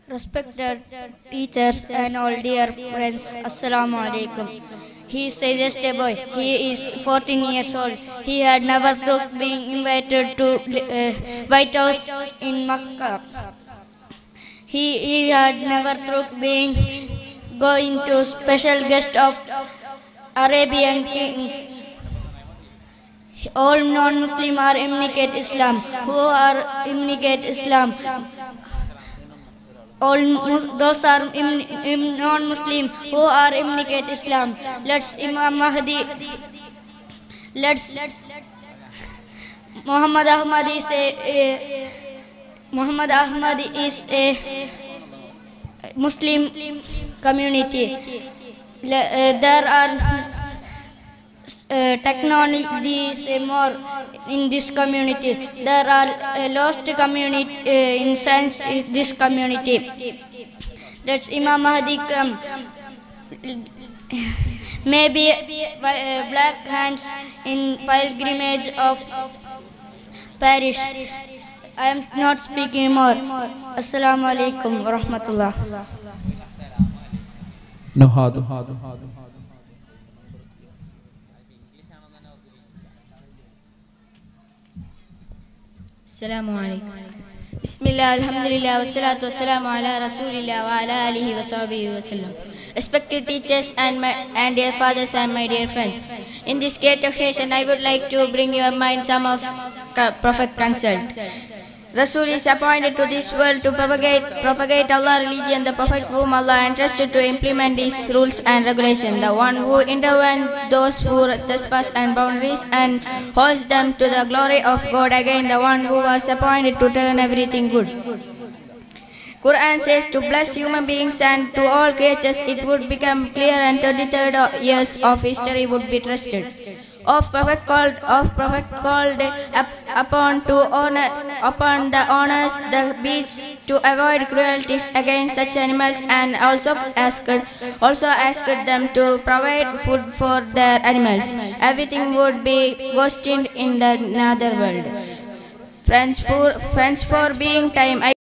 Respected teachers and all dear friends, Assalamu alaikum. He is just a boy. He is 14 years old. He had never thought being invited to White House in Makkah. He had never thought being going to special guest of Arabian kings. All non-Muslim are imnicate Islam. Who are imnicate Islam? All those are non-Muslim who are imnicate Islam. Let's Muhammad Ahmad is a Muslim community. There are technologies more in this community. There are lost community in science in this community. Let's Imam Mahdi come. Maybe black hands in pilgrimage of Paris. I am not speaking more. Assalamu alaikum wa rahmatullah. Assalamu alaikum. Bismillah, alhamdulillah, wassalatu wassalamu ala rasulillah wa ala alihi wa sahbihi wa sallam. Respected teachers and dear fathers and my dear friends, in this great occasion I would like to bring your mind some of Prophet consult. Rasul is appointed to this world to propagate Allah's religion, the Prophet whom Allah entrusted to implement His rules and regulations, the one who intervenes those who trespass and boundaries and holds them to the glory of God, again the one who was appointed to turn everything good. Quran says to bless human beings and to all creatures it would become clear, and 33 years of history would be trusted. Of Prophet called upon the honors the beasts to avoid cruelties against such animals, and also asked them to provide food for their animals. Everything would be destined in the nether world. Friends, for being time.